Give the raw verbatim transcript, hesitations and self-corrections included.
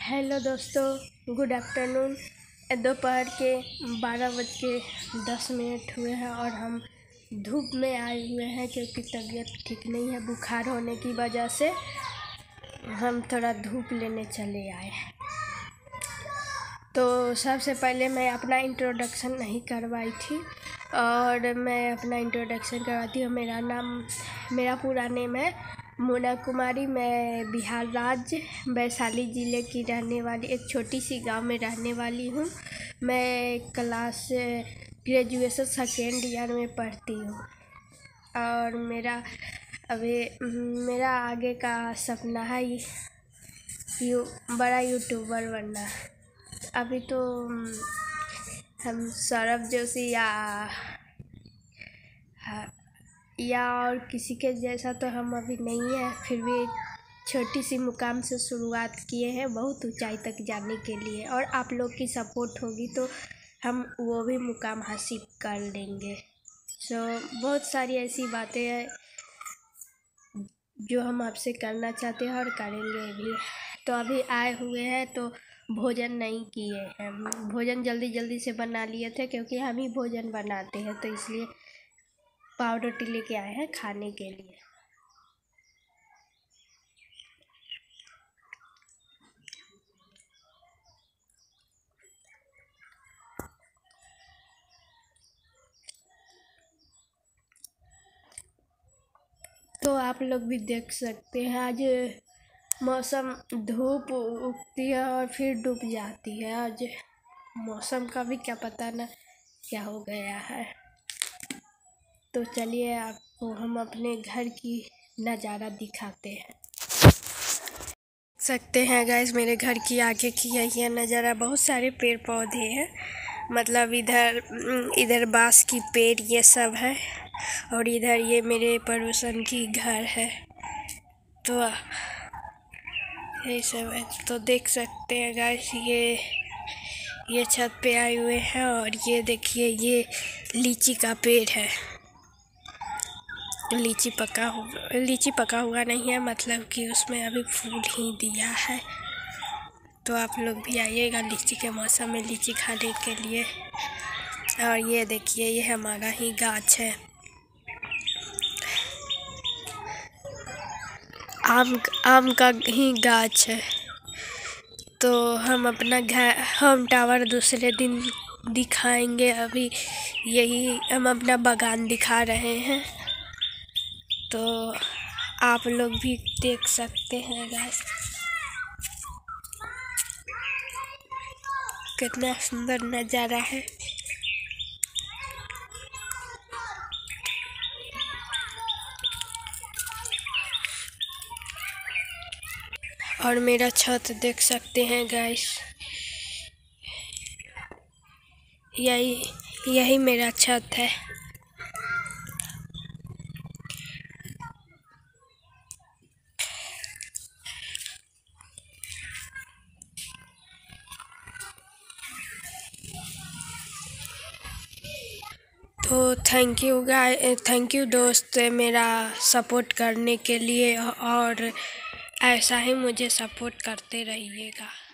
Hello दोस्तों, good afternoon. दोपहर के बारह बज के दस मिनट हुए हैं और हम धूप में आए हुए हैं क्योंकि तबीयत ठीक नहीं है। बुखार होने की वजह से हम थोड़ा धूप लेने चले आए। तो सबसे पहले मैं अपना इंट्रोडक्शन नहीं करवाई थी और मैं अपना इंट्रोडक्शन करवाती हूँ। मेरा नाम मेरा पूरा नेम है मोना कुमारी। मैं बिहार राज्य वैशाली ज़िले की रहने वाली एक छोटी सी गांव में रहने वाली हूँ। मैं क्लास ग्रेजुएशन सेकेंड ईयर में पढ़ती हूँ और मेरा अभी मेरा आगे का सपना है यू बड़ा यूट्यूबर बनना। अभी तो हम सौरभ जोशी या या और किसी के जैसा तो हम अभी नहीं है, फिर भी छोटी सी मुकाम से शुरुआत किए हैं बहुत ऊंचाई तक जाने के लिए। और आप लोग की सपोर्ट होगी तो हम वो भी मुकाम हासिल कर लेंगे। सो बहुत सारी ऐसी बातें हैं जो हम आपसे करना चाहते हैं और करेंगे भी। तो अभी आए हुए हैं तो भोजन नहीं किए हैं। भोजन जल्दी जल्दी से बना लिए थे क्योंकि हम ही भोजन बनाते हैं, तो इसलिए पाव रोटी लेके आए हैं खाने के लिए। तो आप लोग भी देख सकते हैं, आज मौसम धूप उगती है और फिर डूब जाती है। आज मौसम का भी क्या पता ना क्या हो गया है। तो चलिए आपको हम अपने घर की नज़ारा दिखाते हैं। सकते हैं गाइस, मेरे घर की आगे की यह नज़ारा। बहुत सारे पेड़ पौधे हैं, मतलब इधर इधर बांस की पेड़ ये सब है और इधर ये मेरे पड़ोसन की घर है। तो यही सब है। तो देख सकते हैं गाइस, ये ये छत पे आए हुए हैं और ये देखिए ये लीची का पेड़ है। लीची पका हुआ लीची पका हुआ नहीं है, मतलब कि उसमें अभी फूल ही दिया है। तो आप लोग भी आइएगा लीची के मौसम में लीची खाने के लिए। और ये देखिए ये हमारा ही गाछ है, आम आम का ही गाछ है। तो हम अपना घर होम टावर दूसरे दिन दिखाएंगे। अभी यही हम अपना बागान दिखा रहे हैं, तो आप लोग भी देख सकते हैं गाइस कितना सुंदर नज़ारा है। और मेरा छत देख सकते हैं गाइस, यही यही मेरा छत है। तो thank you guy thank you दोस्त मेरा सपोर्ट करने के लिए, और ऐसा ही मुझे सपोर्ट करते रहिएगा।